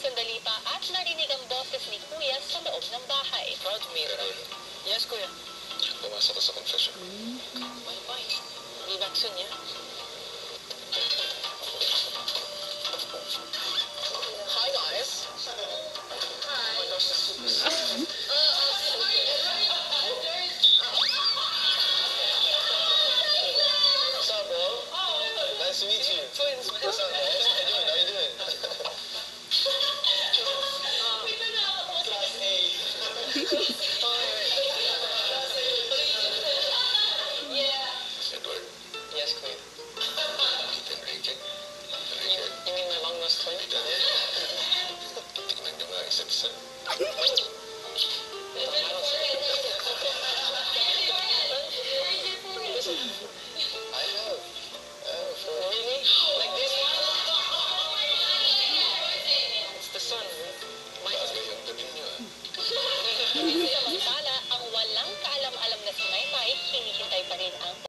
sandali pa at narinig ang boses ni Kuya sa loob ng bahay. Proud to meet you. Yes, Kuya. Pumasok ka sa confession. Bye, bye. Be back soon, yeah? Hi, guys. Hi. What's up, bro? Nice to meet you. Twins, man. What's up, guys? How you doing? How you doing? Class A. Edward, Yes, Kuya. kita Enrique. Enrique, You mean my long-lost twin? tignan nyo nga isa't isa.